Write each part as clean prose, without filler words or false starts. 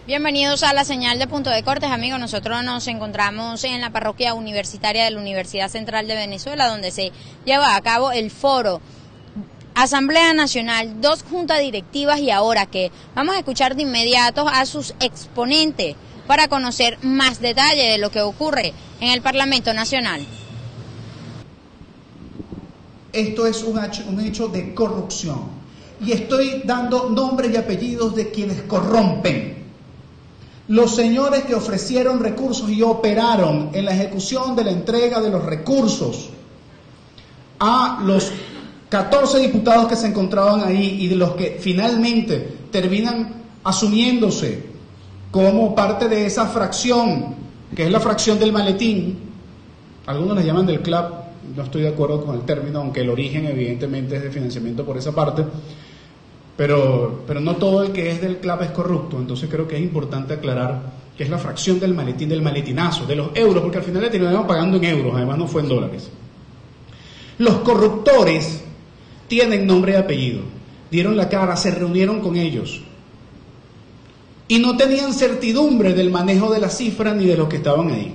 Bienvenidos a la señal de Punto de Cortes, amigos. Nosotros nos encontramos en la parroquia universitaria de la Universidad Central de Venezuela, donde se lleva a cabo el foro Asamblea Nacional, 2 juntas directivas, y ahora que vamos a escuchar de inmediato a sus exponentes para conocer más detalle de lo que ocurre en el Parlamento Nacional. Esto es un hecho de corrupción, y estoy dando nombres y apellidos de quienes corrompen. Los señores que ofrecieron recursos y operaron en la ejecución de la entrega de los recursos a los 14 diputados que se encontraban ahí, y de los que finalmente terminan asumiéndose como parte de esa fracción, que es la fracción del maletín. Algunos les llaman del club, no estoy de acuerdo con el término, aunque el origen evidentemente es de financiamiento por esa parte. Pero no todo el que es del club es corrupto. Entonces creo que es importante aclarar que es la fracción del maletín, del maletinazo, de los euros, porque al final le terminamos pagando en euros, además no fue en dólares. Los corruptores tienen nombre y apellido, dieron la cara, se reunieron con ellos y no tenían certidumbre del manejo de la cifra ni de los que estaban ahí.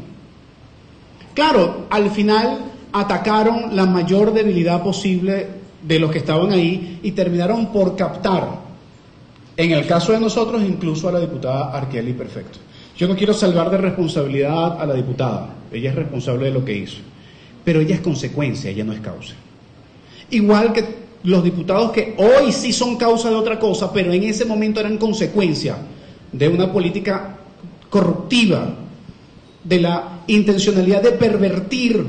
Claro, al final atacaron la mayor debilidad posible de los que estaban ahí y terminaron por captar, en el caso de nosotros, incluso a la diputada Arqueli Perfecto. Yo no quiero salvar de responsabilidad a la diputada, ella es responsable de lo que hizo, pero ella es consecuencia, ella no es causa. Igual que los diputados que hoy sí son causa de otra cosa, pero en ese momento eran consecuencia de una política corruptiva, de la intencionalidad de pervertir,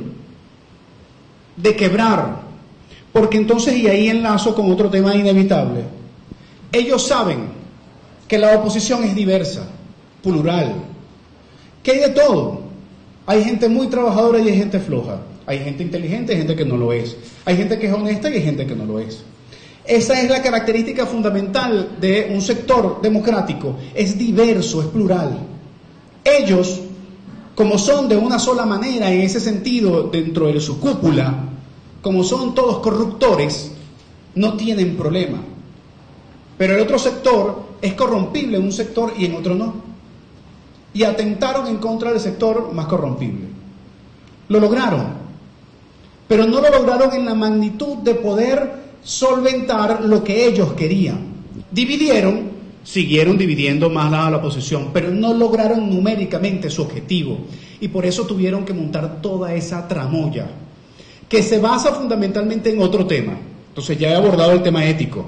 de quebrar. Porque entonces, y ahí enlazo con otro tema inevitable, ellos saben que la oposición es diversa, plural, que hay de todo. Hay gente muy trabajadora y hay gente floja, hay gente inteligente y hay gente que no lo es, hay gente que es honesta y hay gente que no lo es. Esa es la característica fundamental de un sector democrático, es diverso, es plural. Ellos, como son de una sola manera en ese sentido dentro de su cúpula, como son todos corruptores, no tienen problema. Pero el otro sector es corrompible en un sector y en otro no. Y atentaron en contra del sector más corrompible. Lo lograron, pero no lo lograron en la magnitud de poder solventar lo que ellos querían. Dividieron, siguieron dividiendo más a la oposición, pero no lograron numéricamente su objetivo. Y por eso tuvieron que montar toda esa tramoya, que se basa fundamentalmente en otro tema. Entonces ya he abordado el tema ético.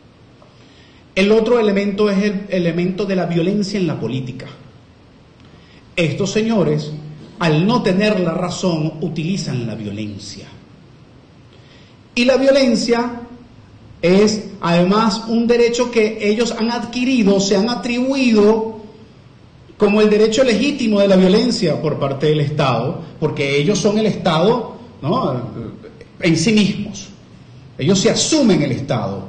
El otro elemento es el elemento de la violencia en la política. Estos señores, al no tener la razón, utilizan la violencia. Y la violencia es además un derecho que ellos han adquirido, se han atribuido como el derecho legítimo de la violencia por parte del Estado, porque ellos son el Estado, ¿no?, en sí mismos. Ellos se asumen el Estado.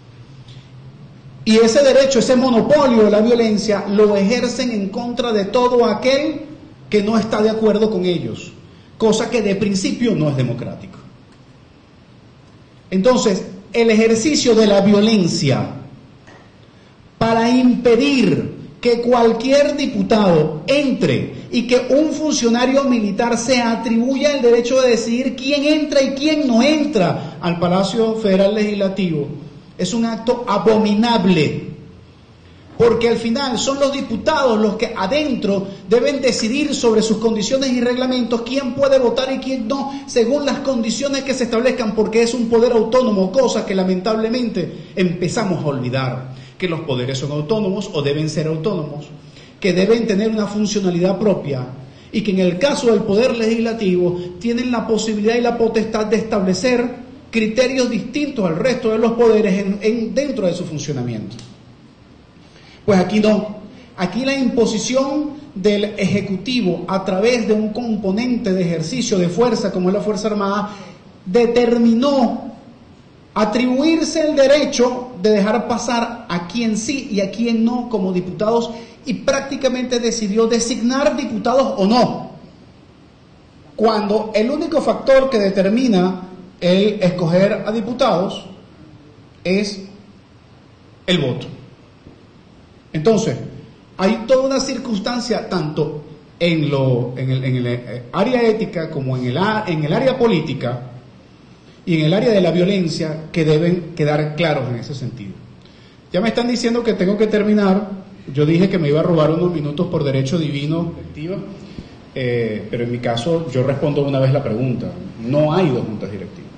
Y ese derecho, ese monopolio de la violencia, lo ejercen en contra de todo aquel que no está de acuerdo con ellos, cosa que de principio no es democrático. Entonces, el ejercicio de la violencia para impedir que cualquier diputado entre y que un funcionario militar se atribuya el derecho de decidir quién entra y quién no entra al Palacio Federal Legislativo, es un acto abominable, porque al final son los diputados los que adentro deben decidir sobre sus condiciones y reglamentos, quién puede votar y quién no, según las condiciones que se establezcan, porque es un poder autónomo, cosa que lamentablemente empezamos a olvidar, que los poderes son autónomos o deben ser autónomos, que deben tener una funcionalidad propia, y que en el caso del Poder Legislativo tienen la posibilidad y la potestad de establecer criterios distintos al resto de los poderes dentro de su funcionamiento. Pues aquí no. Aquí la imposición del Ejecutivo a través de un componente de ejercicio de fuerza como es la Fuerza Armada determinó atribuirse el derecho de dejar pasar a quien sí y a quien no como diputados, y prácticamente decidió designar diputados o no, cuando el único factor que determina el escoger a diputados es el voto. Entonces, hay toda una circunstancia, tanto en el área ética como en el área política y en el área de la violencia, que deben quedar claros en ese sentido. Ya me están diciendo que tengo que terminar. Yo dije que me iba a robar unos minutos por derecho divino, pero en mi caso yo respondo una vez la pregunta. No hay dos juntas directivas.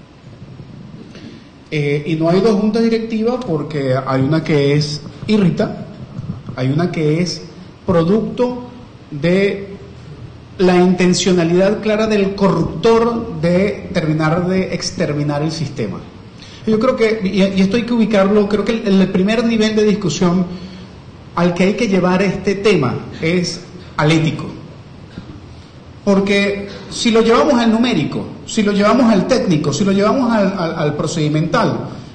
Y no hay dos juntas directivas porque hay una que es irrita, hay una que es producto de la intencionalidad clara del corruptor de terminar de exterminar el sistema. Yo creo que, y esto hay que ubicarlo, creo que el primer nivel de discusión al que hay que llevar este tema es al ético. Porque si lo llevamos al numérico, si lo llevamos al técnico, si lo llevamos al procedimental,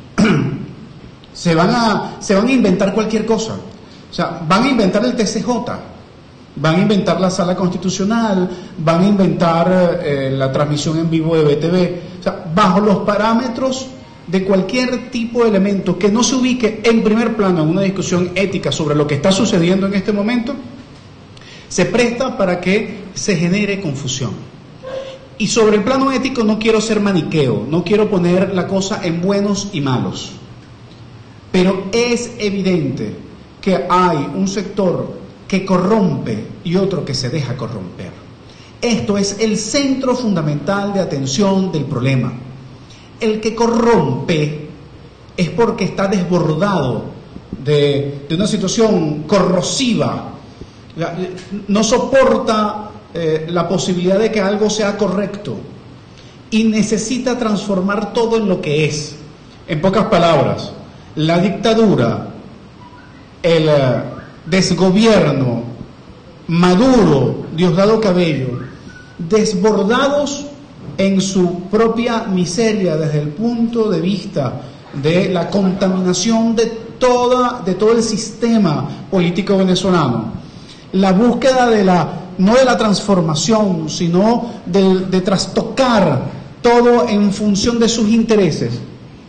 se van a inventar cualquier cosa. O sea, van a inventar el TCJ, van a inventar la sala constitucional, van a inventar la transmisión en vivo de BTV. O sea, bajo los parámetros de cualquier tipo de elemento que no se ubique en primer plano en una discusión ética sobre lo que está sucediendo en este momento, se presta para que se genere confusión. Y sobre el plano ético no quiero ser maniqueo, no quiero poner la cosa en buenos y malos, pero es evidente que hay un sector que corrompe y otro que se deja corromper. Esto es el centro fundamental de atención del problema. El que corrompe es porque está desbordado de una situación corrosiva, no soporta la posibilidad de que algo sea correcto y necesita transformar todo en lo que es. En pocas palabras, la dictadura, el desgobierno, Maduro, Diosdado Cabello, desbordados en su propia miseria desde el punto de vista de la contaminación de todo el sistema político venezolano, la búsqueda no de la transformación, sino de trastocar todo en función de sus intereses.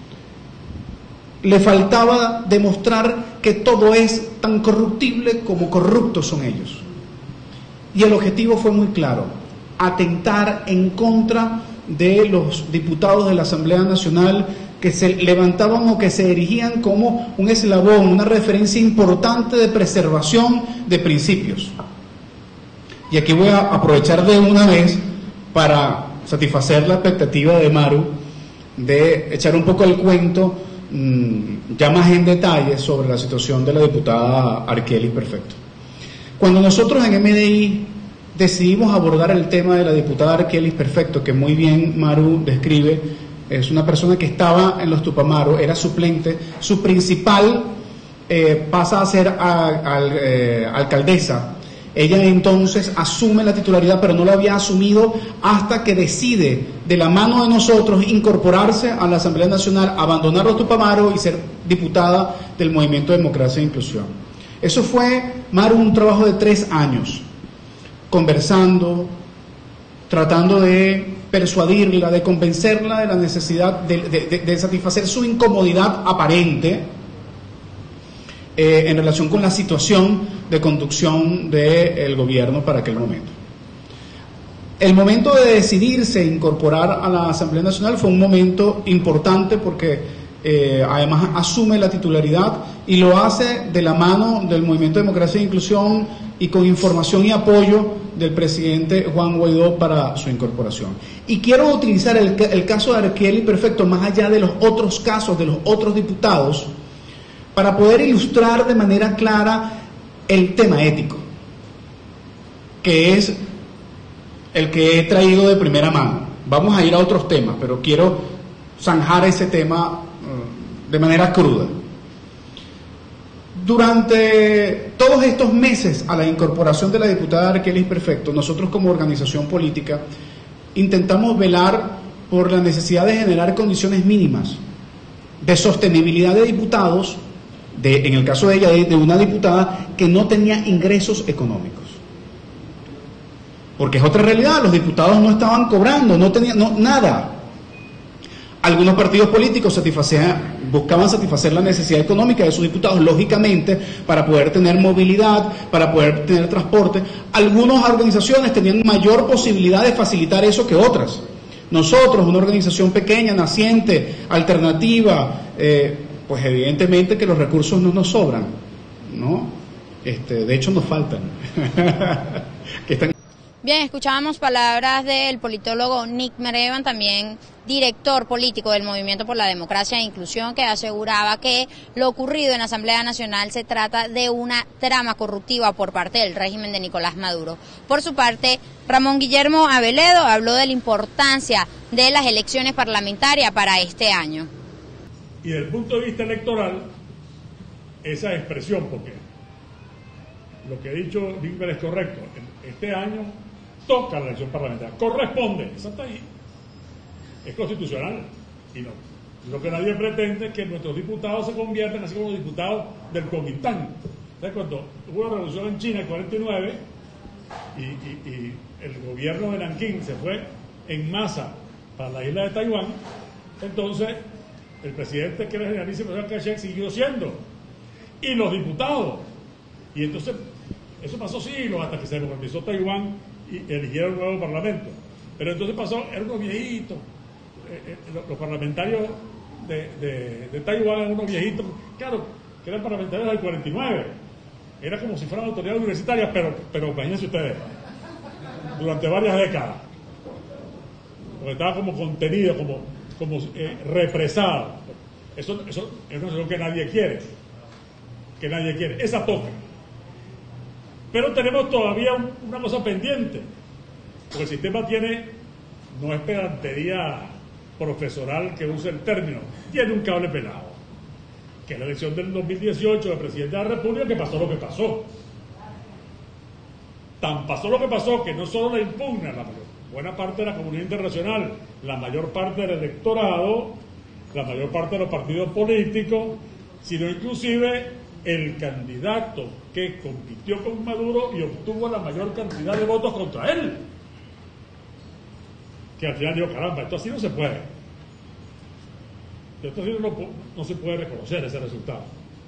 Le faltaba demostrar que todo es tan corruptible como corruptos son ellos. Y el objetivo fue muy claro: atentar en contra de los diputados de la Asamblea Nacional que se levantaban o que se erigían como un eslabón, una referencia importante de preservación de principios. Y aquí voy a aprovechar de una vez para satisfacer la expectativa de Maru de echar un poco el cuento ya más en detalle sobre la situación de la diputada Arkelis Perfecto. Cuando nosotros en MDI decidimos abordar el tema de la diputada Arkelis Perfecto, que muy bien Maru describe, es una persona que estaba en los Tupamaros, era suplente, su principal pasa a ser alcaldesa. Ella entonces asume la titularidad, pero no la había asumido hasta que decide, de la mano de nosotros, incorporarse a la Asamblea Nacional, abandonar los Tupamaros y ser diputada del Movimiento de Democracia e Inclusión. Eso fue, Maru, un trabajo de 3 años, conversando, tratando de persuadirla, de convencerla de la necesidad de satisfacer su incomodidad aparente en relación con la situación de conducción del gobierno para aquel momento. El momento de decidirse incorporar a la Asamblea Nacional fue un momento importante porque además asume la titularidad y lo hace de la mano del Movimiento de Democracia e Inclusión y con información y apoyo del presidente Juan Guaidó para su incorporación. Y quiero utilizar el caso de Arkelis Perfecto, más allá de los otros casos de los otros diputados, para poder ilustrar de manera clara el tema ético, que es el que he traído de primera mano. Vamos a ir a otros temas, pero quiero zanjar ese tema de manera cruda. Durante todos estos meses a la incorporación de la diputada Arkelis Perfecto, nosotros como organización política intentamos velar por la necesidad de generar condiciones mínimas de sostenibilidad de diputados, en el caso de ella, de una diputada que no tenía ingresos económicos. Porque es otra realidad, los diputados no estaban cobrando, no tenían nada. Algunos partidos políticos buscaban satisfacer la necesidad económica de sus diputados, lógicamente, para poder tener movilidad, para poder tener transporte. Algunas organizaciones tenían mayor posibilidad de facilitar eso que otras. Nosotros, una organización pequeña, naciente, alternativa, pues evidentemente que los recursos no nos sobran, ¿no? De hecho nos faltan. Bien, escuchábamos palabras del politólogo Nick Merevan, también director político del Movimiento por la Democracia e Inclusión, que aseguraba que lo ocurrido en la Asamblea Nacional se trata de una trama corruptiva por parte del régimen de Nicolás Maduro. Por su parte, Ramón Guillermo Aveledo habló de la importancia de las elecciones parlamentarias para este año. Y desde el punto de vista electoral, esa expresión, porque lo que ha dicho Nick es correcto, este año toca la elección parlamentaria, corresponde, esa está ahí, es constitucional, y no. Lo que nadie pretende es que nuestros diputados se conviertan así como diputados del Kuomintang. ¿Sabes? Cuando hubo una revolución en China en 49 y el gobierno de Nankín se fue en masa para la isla de Taiwán, entonces el presidente, que era el generalísimo Chiang Kai-shek, siguió siendo, y los diputados, y entonces eso pasó siglos hasta que se organizó Taiwán y eligieron un nuevo parlamento. Pero entonces pasó, eran unos viejitos, los parlamentarios de Taiwán eran unos viejitos, claro, que eran parlamentarios del 49, era como si fueran autoridades universitarias, pero imagínense ustedes, durante varias décadas, porque estaba como contenido, como represado. Eso es una situación que nadie quiere, esa toca. Pero tenemos todavía una cosa pendiente, porque el sistema no es pedantería profesoral que use el término, tiene un cable pelado, que es la elección del 2018 del presidente de la República, que pasó lo que pasó. Tan pasó lo que pasó que no solo la impugna buena parte de la comunidad internacional, la mayor parte del electorado, la mayor parte de los partidos políticos, sino inclusive el candidato que compitió con Maduro y obtuvo la mayor cantidad de votos contra él. Que al final dijo, caramba, esto así no se puede. Esto así no se puede reconocer ese resultado.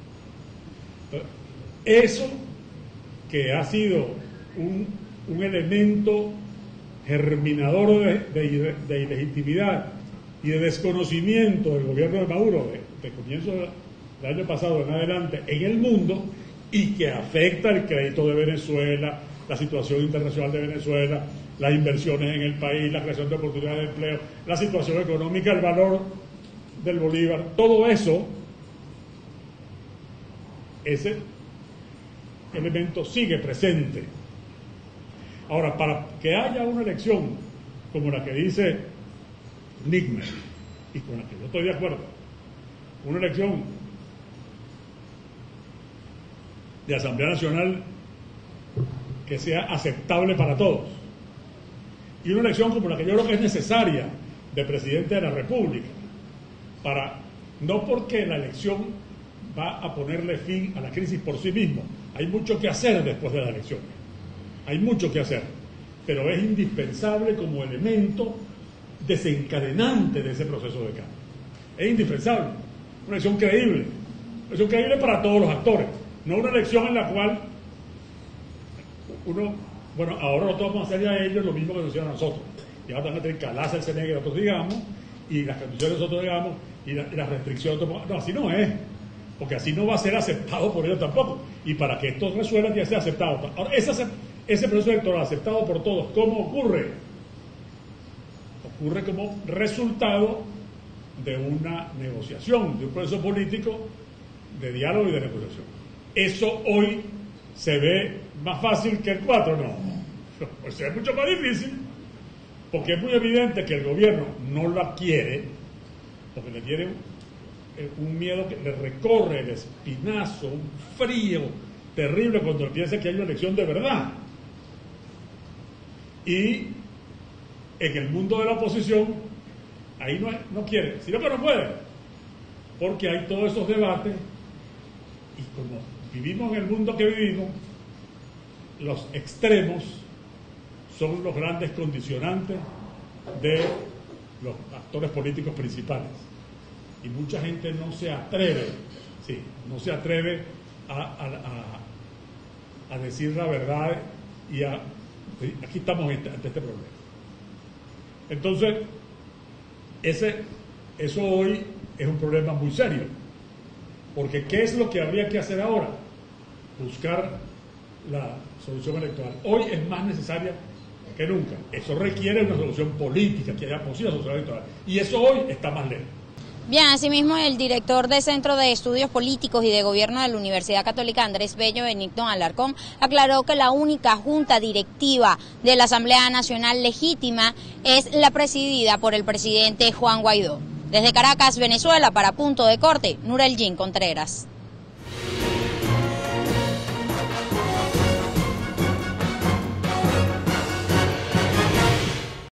Eso que ha sido un elemento germinador de ilegitimidad y de desconocimiento del gobierno de Maduro de comienzo del año pasado en adelante en el mundo, y que afecta el crédito de Venezuela, la situación internacional de Venezuela, las inversiones en el país, la creación de oportunidades de empleo, la situación económica, el valor del bolívar, todo eso, ese elemento sigue presente. Ahora, para que haya una elección como la que dice Nickmer, y con la que yo estoy de acuerdo, una elección de Asamblea Nacional que sea aceptable para todos, y una elección como la que yo creo que es necesaria de presidente de la República, no porque la elección va a ponerle fin a la crisis por sí mismo, hay mucho que hacer después de la elección, hay mucho que hacer, pero es indispensable como elemento desencadenante de ese proceso de cambio. Es indispensable, una elección creíble para todos los actores, no una elección en la cual ahora nosotros vamos a hacer a ellos lo mismo que nos hicieron a nosotros, y ahora van a tener que calarse el CNE que nosotros digamos, y las condiciones que nosotros digamos, y las restricciones, no, así no es, porque así no va a ser aceptado por ellos tampoco, y para que esto resuelva tiene que ser aceptado. Ahora, ese proceso electoral aceptado por todos, ¿cómo ocurre? Ocurre como resultado de una negociación, de un proceso político de diálogo y de negociación. Eso hoy se ve más fácil que el 4, no. Pues se ve mucho más difícil, porque es muy evidente que el gobierno no la quiere, porque le tiene un miedo que le recorre el espinazo, un frío terrible cuando piensa que hay una elección de verdad. Y en el mundo de la oposición, ahí no quiere, sino que no puede, porque hay todos esos debates, y como vivimos en el mundo que vivimos, los extremos son los grandes condicionantes de los actores políticos principales. Y mucha gente no se atreve, a decir la verdad y aquí estamos ante este problema. Entonces, eso hoy es un problema muy serio, porque ¿qué es lo que habría que hacer ahora? Buscar la solución electoral. Hoy es más necesaria que nunca. Eso requiere una solución política, que haya posible solución electoral, y eso hoy está más lejos. Bien, asimismo el director del Centro de Estudios Políticos y de Gobierno de la Universidad Católica, Andrés Bello Benigno Alarcón, aclaró que la única junta directiva de la Asamblea Nacional legítima es la presidida por el presidente Juan Guaidó. Desde Caracas, Venezuela, para Punto de Corte, Nurelgin Contreras.